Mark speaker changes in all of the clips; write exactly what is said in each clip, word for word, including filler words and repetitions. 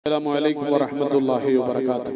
Speaker 1: السلام عليكم ورحمة الله وبركاته.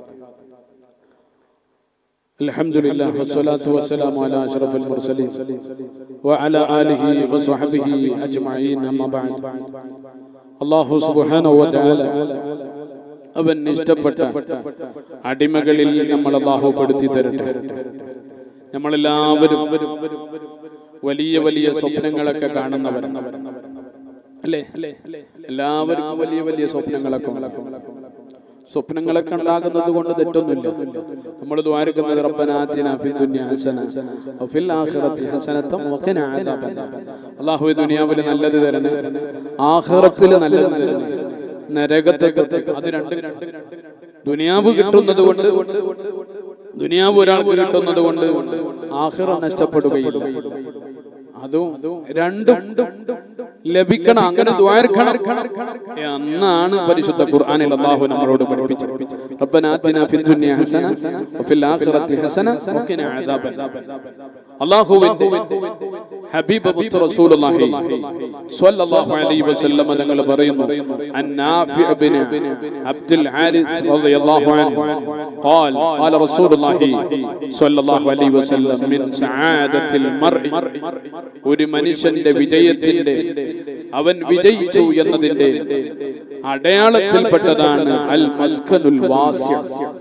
Speaker 1: الحمد لله والصلاة والسلام على أشرف المرسلين وعلى آله وصحبه أجمعين. أما بعد, الله سبحانه وتعالى അവൻ ഇഷ്ടപ്പെട്ട അടിമകളിൽ നമ്മൾ അല്ലാഹു പെടുത്തി തരട്ടെ. നമ്മളെല്ലാവരും വലിയ വലിയ സ്വപ്നങ്ങളൊക്കെ കാണുന്നവരാണ് അല്ലേ? എല്ലാവർക്കും വലിയ വലിയ സ്വപ്നങ്ങളൊക്കെ സ്വപ്നങ്ങളൊക്കെ ഉണ്ടാകുന്നത് കൊണ്ട് തെറ്റൊന്നുമില്ല. നമ്മൾ ദ്വാരക്കുന്നത് റബ്ബനാ ആതിനാ ഫിദ് ദുനിയാ ഹസന വഫിൽ ആഖിറതി ഹസനത വഖിനാ അദാബന്നാർ. അല്ലാഹു ദുനിയാവിൽ നല്ലത് തരണേ, ആഖിറത്തിൽ നല്ലത് തരണേ, നരകത്തെ തൊട്ട്. അത് രണ്ട്, ദുനിയാവ് കിട്ടുന്നത് കൊണ്ട്, ദുനിയാവ് ഒരാൾക്ക് കിട്ടുന്നത് കൊണ്ട് ആഖിറ നഷ്ടപ്പെടുകയില്ല. അതും രണ്ടും ലഭിക്കണം, അങ്ങനെ ദ്വാരക്കണം എന്നാണ് പരിശുദ്ധ ഖുർആനിൽ അല്ലാഹു നമ്മളോട് പഠിപ്പിച്ചത്. റബ്ബനാ ആതിനാ ഫിദ് ദുനിയാ ഹസന വഫിൽ ആഖിറതി ഹസന വഖിനാ അദാബന്നാർ. അല്ലാഹുവിന്റെ ഹബീബ് മുത്ത് റസൂലുള്ളാഹി സ്വല്ലല്ലാഹു അലൈഹി വസല്ലം തങ്ങൾ പറയുന്നു, അന്നാഫി ഇബ്നു അബ്ദുൽ ഹാരിസ് റളിയല്ലാഹു അൻഹു ഖാൽ ഖാല റസൂലുള്ളാഹി സ്വല്ലല്ലാഹു അലൈഹി വസല്ലം മിൻ സആദത്തിൽ മർഇ, ഒരു മനുഷ്യന്റെ വിജയത്തിന്റെ, അവൻ വിജയിച്ചു എന്നതിന്റെ അടയാളത്തിൽപ്പെട്ടതാണ് അൽ മസ്കനുൽ വാസിഅ,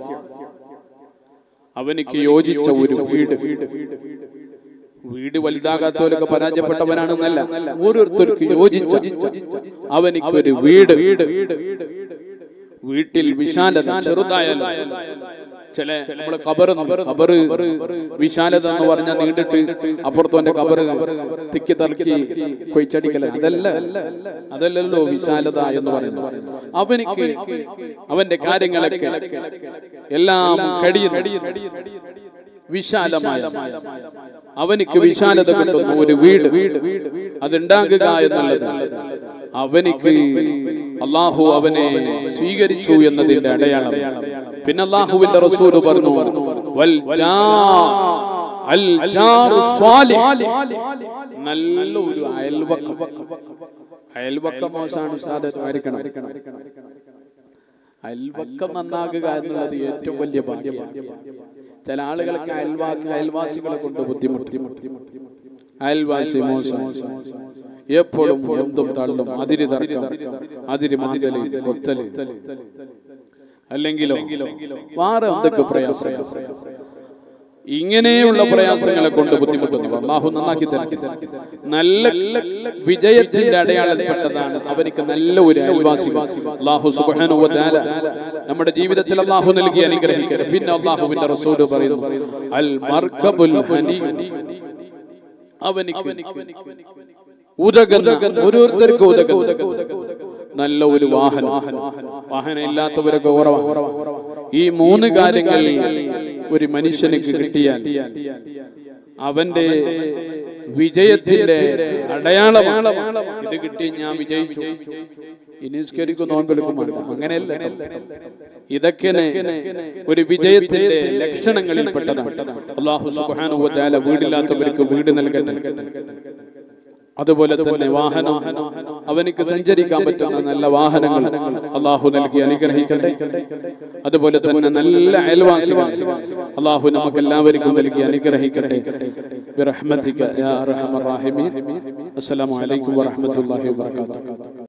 Speaker 1: അവനിക്ക് യോജിച്ച ഒരു വീട്. വീട് വലുതാകാത്തവരൊക്കെ പരാജയപ്പെട്ടവനാണെന്നല്ല, ഓരോരുത്തർക്ക് യോജിച്ച അവനിക്കൊരു വീട്. വീട്ടിൽ വിശാലത, ചെറുതായാലും ചില നമ്മളെ ഖബറ് ഖബറ് വിശാലത എന്ന് പറഞ്ഞാൽ നീണ്ടിട്ട് അപ്പുറത്തോന്റെ ഖബറ് തിക്കി തലക്കി കൊയ്ച്ചടിക്കല, അതല്ല അതല്ലല്ലോ വിശാലത എന്ന് പറയുന്നത്. അവനിക്ക് അവന്റെ കാര്യങ്ങളൊക്കെ എല്ലാം കഴിയുന്ന വിശാലമായ, അവനിക്ക് വിശാലത കിട്ടുന്ന ഒരു വീട് അതുണ്ടാകുക എന്നുള്ളത് അവനിക്ക് അല്ലാഹു അവനെ സ്വീകരിച്ചു എന്നതിന്റെ അടയാളം. പിന്നെ അല്ലാഹുവിന്റെ റസൂൽ പറഞ്ഞു, വൽ അൽ ജാറു സ്വാലിഹ്, നല്ല ഒരു അയൽവക്കം. അയൽവക്കം മോശമാണ് ഉസ്താദ്, ആയിരിക്കണം. അയൽവക്കം നന്നാകുക എന്നുള്ളത് ഏറ്റവും വലിയ ഭാഗ്യമാണ്. ചില ആളുകൾക്ക് അയൽവാസി അയൽവാസികളെ കൊണ്ട് ബുദ്ധിമുട്ടി, അയൽവാസി മോശം, എപ്പോഴും എന്തും തള്ളും, അതിരി തർക്കം, അതിരി മാന്തല്, കൊത്തല്, അല്ലെങ്കിലോ വേറെ എന്തൊക്കെ പ്രയാസങ്ങൾ. ഇങ്ങനെയുള്ള പ്രയാസങ്ങളെ കൊണ്ട് ബുദ്ധിമുട്ടുന്നു. അല്ലാഹു നന്നാക്കി തരട്ടെ. നല്ല വിജയത്തിന്റെ അടയാളപ്പെട്ടതാണ് അവനിക്ക് നല്ല ഒരു അയൽവാസി. അല്ലാഹു സുബ്ഹാനഹു വ തആല നമ്മുടെ ജീവിതത്തിൽ അല്ലാഹു നൽകി അനുഗ്രഹിക്കട്ടെ. പിന്നെ അല്ലാഹുവിന്റെ റസൂൽ പറയുന്നു, അൽ മർകബുൽ ഹനി, അവനിക്ക് ഉദകുന്ന, ഓരോരുത്തർക്ക് ഉദകുന്ന നല്ല ഒരു വാഹനം. വാഹനം ഇല്ലാത്തവരൊക്കെ കുറവാണ്. ഈ മൂന്ന് കാര്യങ്ങൾ ഒരു മനുഷ്യനിക്ക് കിട്ടിയാൽ അവന്റെ വിജയത്തിന്റെ അടയാളമാണ്. ഇത് കിട്ടി ഞാൻ വിജയിച്ചു, ഇനിസ്കരിക്കും, നോമ്പെടുക്കുമല്ല, അങ്ങനെയല്ല. ഇതൊക്കെ ഒരു വിജയത്തിന്റെ ലക്ഷണങ്ങളിൽപ്പെട്ടതാണ്. അല്ലാഹു സുബ്ഹാനഹു വ തആല വീടില്ലാത്തവർക്ക് വീട് നൽകട്ടെ. അതുപോലെ തന്നെ വാഹനം, അവനിക്ക് സഞ്ചരിക്കാൻ പറ്റുന്ന നല്ല വാഹനങ്ങൾ അല്ലാഹു നൽകി അനുഗ്രഹിക്കട്ടെ. അതുപോലെ തന്നെ നല്ല അയൽവാസികൾ അല്ലാഹു നമുക്ക് എല്ലാവർക്കും നൽകി അനുഗ്രഹിക്കട്ടെ. ബിറഹ്മതിക യാ അർഹമർ റഹീമീൻ. അസ്സലാമു അലൈക്കും വറഹ്മത്തുള്ളാഹി വബറകാതുഹു.